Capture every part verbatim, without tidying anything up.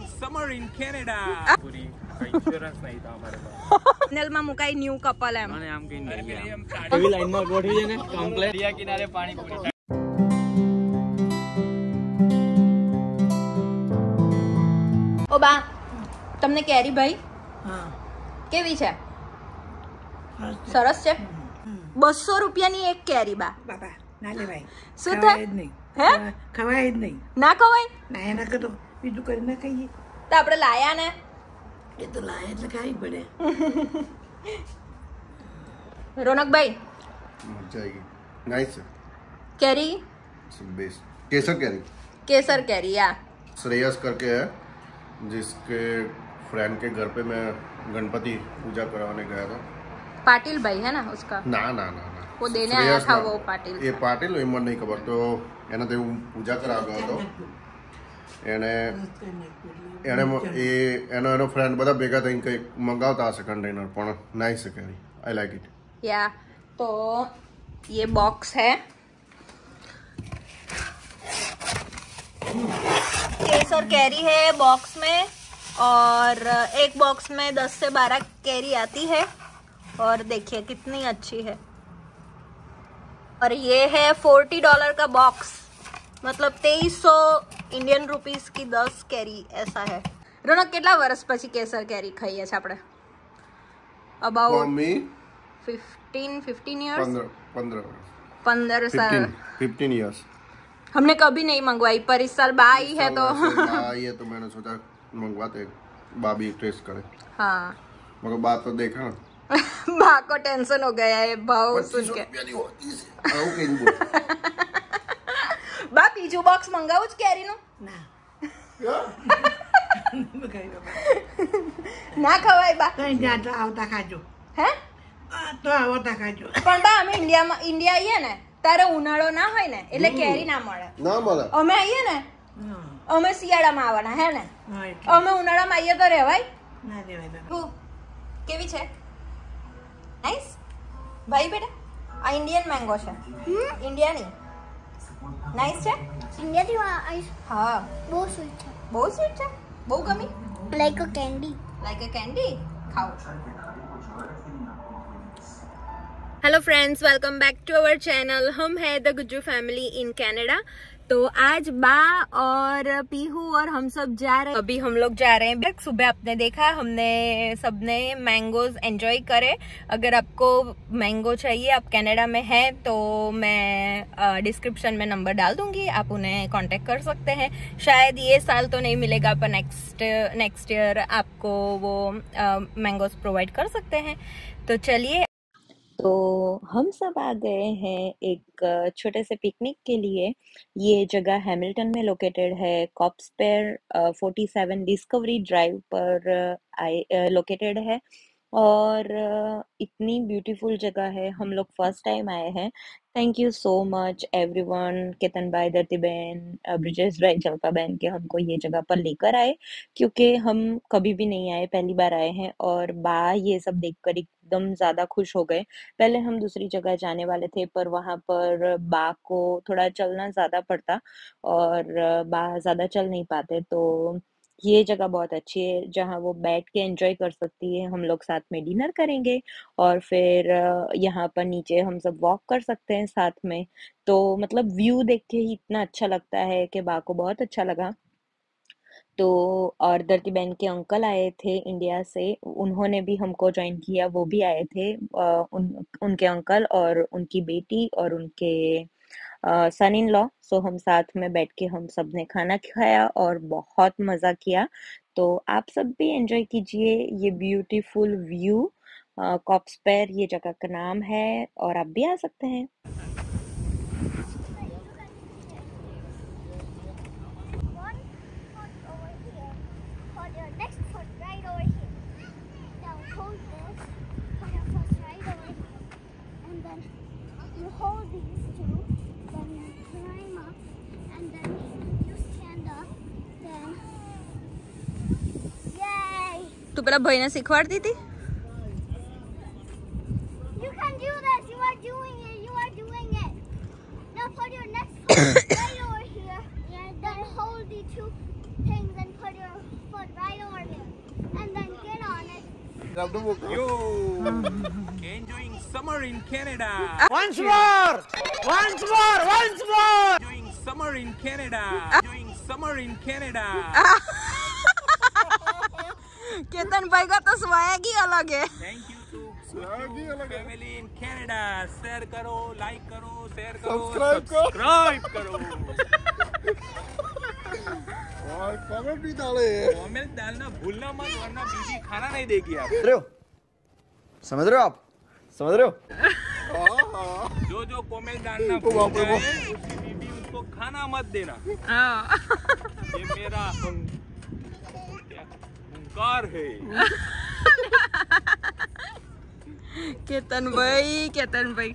Summer in Canada. पूरी insurance नहीं था हमारे पास। नेल में मुकाई न्यू कपल है। मैंने हम कहीं नहीं गया। अभी लाइन में गोठी है ना कंप्लीट दिया किनारे पानी पूरी। ओ बा તમને કેરી ભાઈ હા કેવી છે? સરસ છે। બસો રૂપિયાની એક કેરી બા। બાબા ના લેવાય। શું થાય? નહીં હે ખવાય જ નહીં। ના ખવાય? ના એના કરતો બીજું કરી ના ખાઈએ। તો આપણે લાયા ને એ તો લાયા એટલે ખાવી પડે। રોનકભાઈ मजा आएगी। नाइस है કેરી बेस्ट। केसर कैरी केसर कैरी या श्रेयस करके है, जिसके फ्रेंड के घर पे मैं गणपति पूजा करवाने गया था। पाटिल भाई है ना उसका? ना ना ना ना वो देने आया था वो पाटिल। ये पाटिल इमर नहीं खबर तो एने ते पूजा करा गयो तो एने एने ए एनो एनो फ्रेंड બધા ભેગા થઈને કઈ મંગાવતા હશે कंटेनर પણ નાઈસ છે કેરી। I like it. या तो ये बॉक्स है केसर कैरी है बॉक्स में, और एक बॉक्स में दस से बारह कैरी आती है, और देखिए कितनी अच्छी है। और ये है फोर्टी डॉलर का बॉक्स, मतलब तेईस सौ इंडियन रुपीस की दस कैरी ऐसा है। रोनक કેટલા વર્ષ પછી કેસર કેરી ખાઈએ છે આપણે? અબાઉટ फिफ्टीन फिफ्टीन इयर्स पंद्रह साल फिफ्टीन इयर्स। हमने कभी नहीं मंगवाई, पर इस साल बा आई है तो आई है तो मैंने सोचा मंगवाते बाबी टेस्ट करे। हाँ मगर बात तो देखा ना बा को टेंशन हो गया है भाव सुन के। बा बीजू बॉक्स मंगाऊ ज कैरी नु ના ના ખવાય બા। કઈ જાતા આવતા ખાજો। હે તો આવતા ખાજો। પણ બા અમે ઇન્ડિયામાં ઇન્ડિયા આવીએ ને ત્યારે ઉનાળો ના હોય ને એટલે કેરી ના મળે। ના મળે। અમે આવીએ ને અમે શિયાળામાં આવવાના હે ને, અમે ઉનાળામાં આવીએ તો રહેવાય ના રહેવાય બાબા। હું કેવી છે? નાઈસ ભાઈ બેટા આ ઇન્ડિયન મેંગો છે। ઇન્ડિયા ની નાઈસ છે। इंडिया की आइस हाँ बहुत स्वीट है। बहुत स्वीट है, बहुत gummy like a candy. Like a candy खाओ। Hello friends, welcome back to our channel. हम है the Gujju family in Canada. तो आज बा और पीहू और हम सब जा रहे हैं। अभी हम लोग जा रहे हैं। सुबह आपने देखा हमने सबने मैंगोज एंजॉय करे। अगर आपको मैंगो चाहिए, आप कनाडा में हैं, तो मैं डिस्क्रिप्शन में नंबर डाल दूंगी, आप उन्हें कांटेक्ट कर सकते हैं। शायद ये साल तो नहीं मिलेगा, पर नेक्स्ट नेक्स्ट ईयर आपको वो मैंगोज प्रोवाइड कर सकते हैं। तो चलिए, तो हम सब आ गए हैं एक छोटे से पिकनिक के लिए। ये जगह हैमिल्टन में लोकेटेड है। कॉप्सपेयर फोर्टी सेवन डिस्कवरी ड्राइव पर लोकेटेड है, और इतनी ब्यूटीफुल जगह है। हम लोग फर्स्ट टाइम आए हैं। Thank you so much everyone, Ketan भाई, धरती बहन, ब्रिजेश भाई, चलपा बहन के हमको ये जगह पर लेकर आए, क्योंकि हम कभी भी नहीं आए, पहली बार आए हैं। और बा ये सब देखकर एकदम ज़्यादा खुश हो गए। पहले हम दूसरी जगह जाने वाले थे, पर वहाँ पर बा को थोड़ा चलना ज़्यादा पड़ता और बा ज़्यादा चल नहीं पाते, तो ये जगह बहुत अच्छी है जहाँ वो बैठ के एंजॉय कर सकती है। हम लोग साथ में डिनर करेंगे और फिर यहाँ पर नीचे हम सब वॉक कर सकते हैं साथ में। तो मतलब व्यू देख के ही इतना अच्छा लगता है कि बा को बहुत अच्छा लगा। तो और धरती बहन के अंकल आए थे इंडिया से, उन्होंने भी हमको ज्वाइन किया। वो भी आए थे, उन उनके अंकल और उनकी बेटी और उनके सन इन लॉ। सो हम साथ में बैठ के हम सब ने खाना खाया और बहुत मज़ा किया। तो आप सब भी एंजॉय कीजिए ये ब्यूटीफुल व्यू। कॉप्सपेयर ये जगह का नाम है, और आप भी आ सकते हैं। तू पहला भाई ने सिखवाड़ी थी। You can do this. You are doing it. You are doing it. Now put your next foot right over here. And then hold the two things and put your foot Yo, enjoying summer in Canada. Once more, once more, once more. Enjoying summer in Canada. Enjoying summer in Canada. Ketan भाई का तो swag ही अलग है। Thank you to family in Canada. Share करो, like करो, share करो, subscribe करो और कमेंट भी डाले। कमेंट डालना भूलना मत, वरना बीवी खाना नहीं देगी आप। समझ रहे हो आप? समझ रहे हो? जो जो कमेंट डालना भूल जाए, उसकी बीवी उसको खाना मत देना। ये मेरा हुंकार है। केतन भाई, केतन भाई।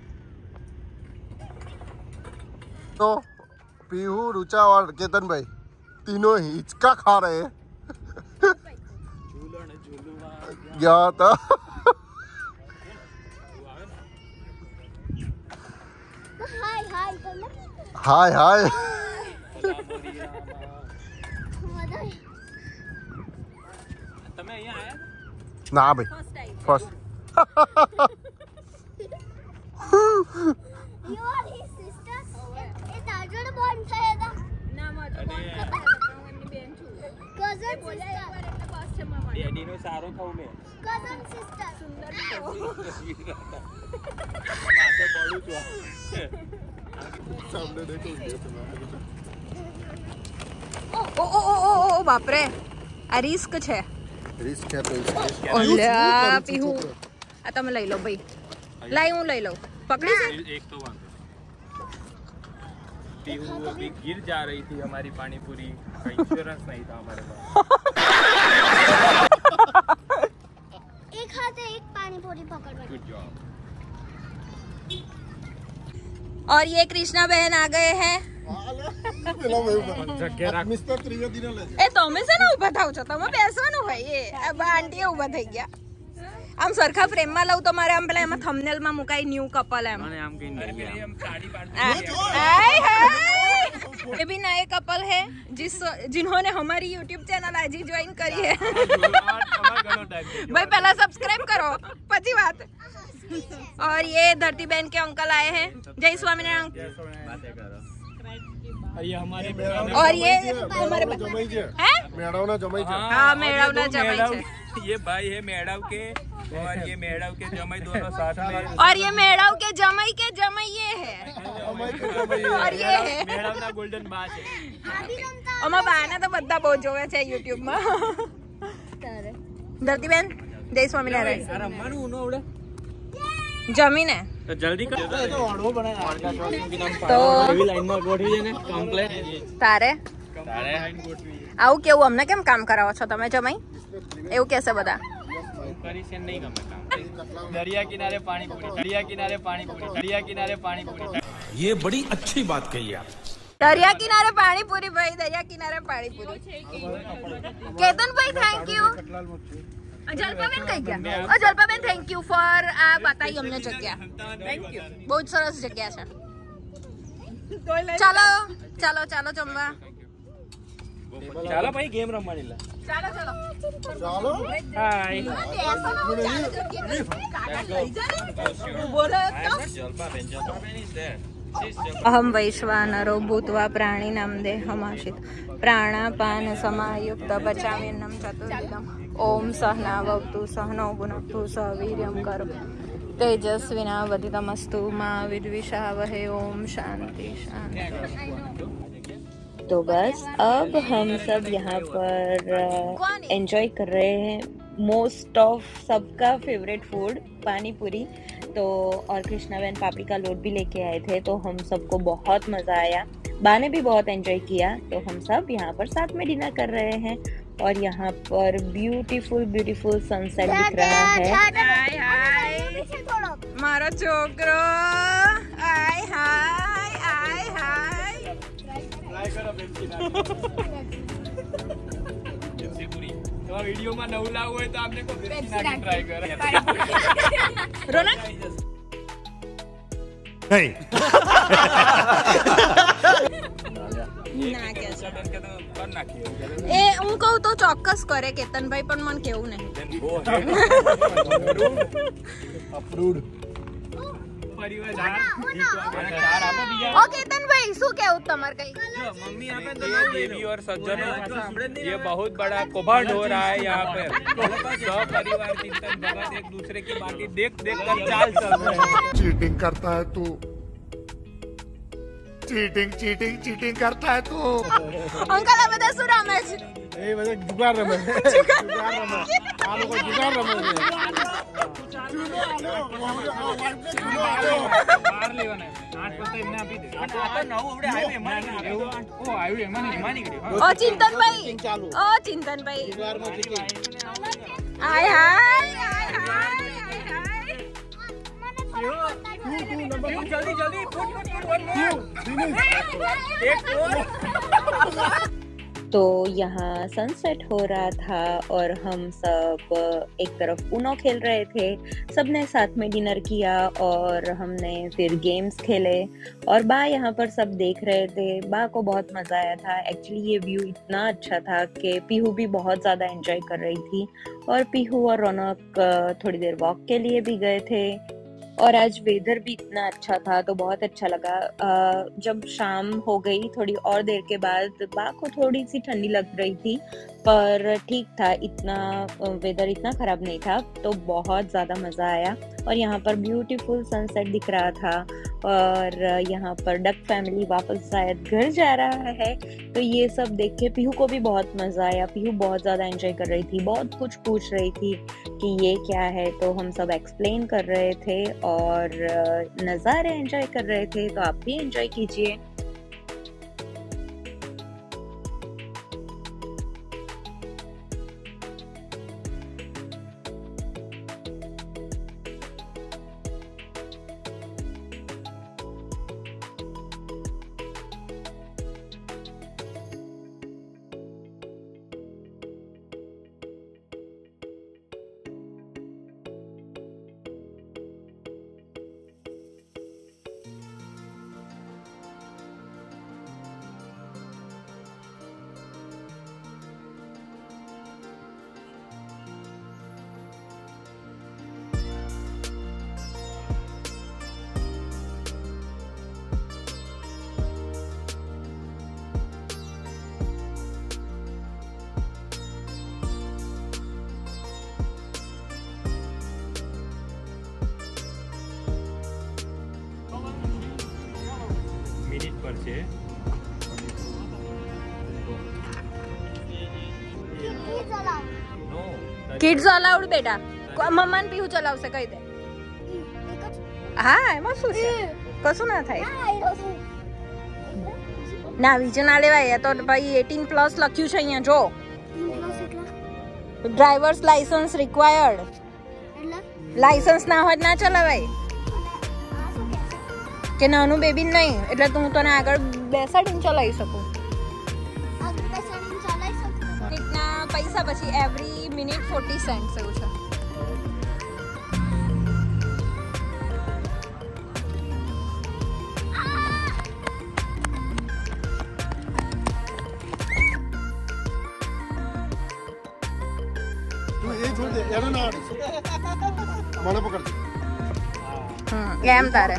तो पीहू, रुचा और केतन भाई तीनों ही हिचका खा रहे हैं। गया था हाय हाय हाय हाय તમે અહીંયા આયા? ना भाई first You are his sister? એ તાજોડ બોન છે એદા ના મત cousin sister ડેડીનો સારો ખાવ મેં. cousin sister સુંદર માથે પડું છું. सामने देखो ओ ओ ओ ओ ओ बाप रे, आ रिस्क છે। रिस्क है तो इसके ઓલા પીહુ, આ તમે લઈ લો ભાઈ, લાઈ હું લઈ લઉં, પકડી છે। एक तो वहाँ पीहू अभी गिर जा रही थी हमारी पानी पूरी का इंश्योरेंस नहीं था हमारे पास। એક હાથે એક પાણી પૂરી પકડવાની। Good job. और ये कृष्णा बहन आ गए हैं। मिस्टर त्रिवेदी ने ले એ તમે છે ને ઊભા થાવ છો, તમે બેસવાનું હોય। એ આ આંટી ઊભા થઈ ગયા। આમ સરખા ફ્રેમ માં લઉં તો મારે આમ પેલા એમાં થંબનેલ માં મુકાઈ ન્યू કપલ એમ। मैंने आम कहीं नहीं लिया। हम साड़ी पाड़ हाय हाय, ये भी नए कपल है जिस जिन्होंने हमारी यूट्यूब चैनल आज ही ज्वाइन करी है। भाई पहला सब्सक्राइब करो, पति बात। और ये धरती बहन के अंकल आए हैं। जय स्वामीनारायण। ये हमारे और ये हमारे जमाई जे हैं? मेड़ावना जमाई जे हाँ, मेड़ावना जमाई छे। ये भाई है मेड़ाव के, और ये मेड़ाव के जमाई दोनों साथ में। और ये मेड़ाव के जमाई के जमाई ये है। और ये है मेड़ावना गोल्डन बात है। અમારા બાને તો બધા બહુ જોવે છે યુટ્યુબ માં। ધરતી બેન, જય સ્વામિનારાયણ। રમવાનું નો આવડે જમીને તો જલ્દી કર। તો એવી લાઈનમાં ગોઠવી છે ને કમ્પ્લેટ તારે તારે હાઈન ગોઠવી આવું કેવું, અમને કેમ કામ કરાવો છો તમે જમાઈ? એવું કહેશે બધા। કરી છે નહીં ગમે કામ। દરિયા કિનારે પાણી પૂરી, દરિયા કિનારે પાણી પૂરી, દરિયા કિનારે પાણી પૂરી। ये बड़ी अच्छी बात कही आप। દરિયા કિનારે પાણીપુરી ભાઈ, દરિયા કિનારે પાણીપુરી। કેતન ભાઈ થેન્ક યુ। જલ્પાબેન કઈ ગયા? ઓ જલ્પાબેન થેન્ક યુ ફોર આ બતાઈ અમને જગ્યા। થેન્ક યુ, બહુ જ સરસ જગ્યા છે। ચાલો ચાલો ચાલો જમવા। ચાલો ભાઈ ગેમ રમવાની લા। ચાલો ચાલો ચાલો હાય अहम वैश्वानरो भूत्वा प्राणी नामदेहमाशित प्राणापान समायुक्त पचाम्यन्नं चतुर्विधम् ओम सहनावतु सहनौ भुनक्तु सह वीर्यं करो तेजस्विनावधितमस्तु मा विद्विषावहे। ओम शांति शांति। तो बस अब हम सब यहाँ पर एंजॉय कर रहे हैं मोस्ट ऑफ सबका फेवरेट फूड पानी पूरी। तो और कृष्णा बहन पापड़ी का लोट भी लेके आए थे, तो हम सबको बहुत मज़ा आया। बा ने भी बहुत एंजॉय किया। तो हम सब यहाँ पर साथ में डिनर कर रहे हैं और यहाँ पर ब्यूटीफुल ब्यूटीफुल सनसेट दिख रहा है। हाय हाय मारो छोकरो, हाय हाय हाय हाय। तो वीडियो में नव लाव હોય તો આપને કોઈ પેપ્સી નાખી ટ્રાય કરે। રોનક नहीं ના કે બેન કે તો કર નાખીએ એ હું કહું તો ચોક્કસ કરે કેતનભાઈ પણ મને કેવું નહીં અપ્રૂવડ પરિવાર ચાર આપો બીજા ઓ કેતનભાઈ શું કેવું તમાર કઈ मम्मी यहाँ पे ये देवी और सज्जनों ये बहुत बड़ा कौभांड हो रहा है यहाँ पे सब परिवार चिंतन भगत एक दूसरे की बातें देख देख कर चाल चल रहे हैं चीटिंग करता है तू चीटिंग चीटिंग चीटिंग करता है तू અંકલ આ બધા શું રમે છે એ બધા જુગાર રમે જુગાર રમે આ લોકો જુગાર રમે છે બાર લેવાના આઠ પત્તા એમને આપી દે આ તો નવ આવડે આવ્યું એમાં એવું ઓ આવ્યું એમાં એમાં નીકળ્યું ઓ ચિંતનભાઈ ઓ ચિંતનભાઈ આય હાય આય હાય આય હાય जल्दी जल्दी फुट फुट फुट वन एक तो यहाँ सनसेट हो रहा था और हम सब एक तरफ ऊनो खेल रहे थे, सबने साथ में डिनर किया और हमने फिर गेम्स खेले और बा यहाँ पर सब देख रहे थे। बा को बहुत मज़ा आया था। एक्चुअली ये व्यू इतना अच्छा था कि पीहू भी बहुत ज़्यादा एंजॉय कर रही थी और पीहू और रौनक थोड़ी देर वॉक के लिए भी गए थे और आज वेदर भी इतना अच्छा था तो बहुत अच्छा लगा। जब शाम हो गई थोड़ी और देर के बाद बा को थोड़ी सी ठंडी लग रही थी पर ठीक था, इतना वेदर इतना ख़राब नहीं था तो बहुत ज़्यादा मज़ा आया। और यहाँ पर ब्यूटीफुल सनसेट दिख रहा था और यहाँ पर डक फैमिली वापस शायद घर जा रहा है तो ये सब देख के पीहू को भी बहुत मज़ा आया। पीहू बहुत ज़्यादा एंजॉय कर रही थी, बहुत कुछ पूछ रही थी कि ये क्या है तो हम सब एक्सप्लेन कर रहे थे और नज़ारे एंजॉय कर रहे थे तो आप भी एंजॉय कीजिए। મિનિટ પર છે કિડ્સ અલાઉડ બેટા મમ્મા ને પીહુ ચલાવશે કહી દે હા એમાં શું છે કશું ના થાય ના વિજય ના લેવાય તો ભાઈ એટીન પ્લસ લખ્યું છે અહીંયા જો ડ્રાઈવર્સ લાયસન્સ રિક્વાયર્ડ લાયસન્સ ના હોય ના ચલાવાય કે નાનું બેબી નહીં એટલે તું તને આગળ બેસાડીને ચલાવી શકું કેટલા પૈસા પછી એવરી મિનિટ ફોર્ટી સેન્ટ્સ એવું છે મને પકડ એમ તારે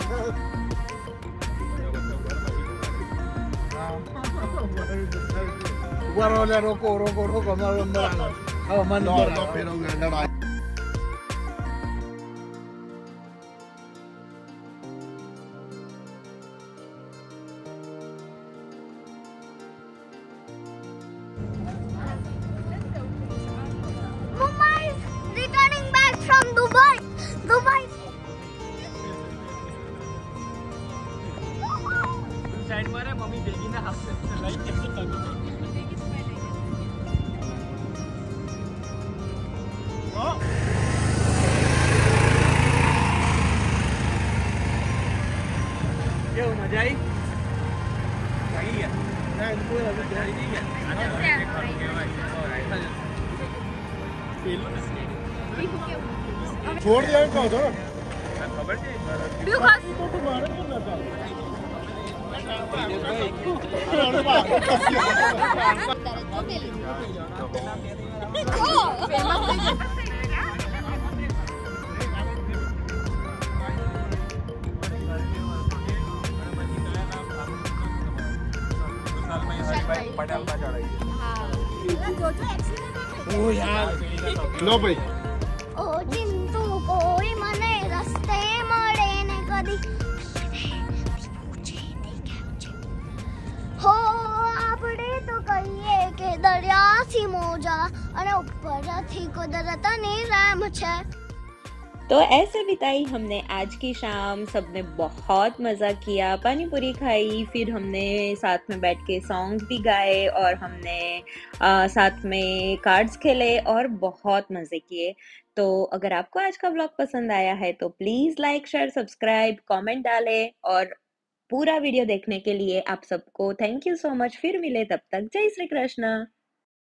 રોકો રોકો રોકો મારો નંબર આવે મારો નંબર આવે Mumma is returning back from Dubai. Dubai. Side મારે મમ્મી ભેગી ના હાથ લઈ કેમ તો કેવું મજા આવી આવી ગયા ના કોઈ હવે જાય નહીં ગયા છોડ દે કહો છો ખબર છે બીજું ખાસ તો મારે પણ ના ચાલે ओ यार लो भाई ओ चिंटू कोई मने रस्ते મળે ને કદી હો આપણે તો કહીએ કે દરિયાથી મોજા અને ઉપરથી કુદરતની રહેમ છે। तो ऐसे बिताई हमने आज की शाम। सबने बहुत मज़ा किया, पानी पूरी खाई, फिर हमने साथ में बैठ के सॉन्ग्स भी गाए और हमने आ, साथ में कार्ड्स खेले और बहुत मज़े किए। तो अगर आपको आज का व्लॉग पसंद आया है तो please like share subscribe comment डालें और पूरा वीडियो देखने के लिए आप सबको थैंक यू सो मच। फिर मिले, तब तक जय श्री कृष्ण।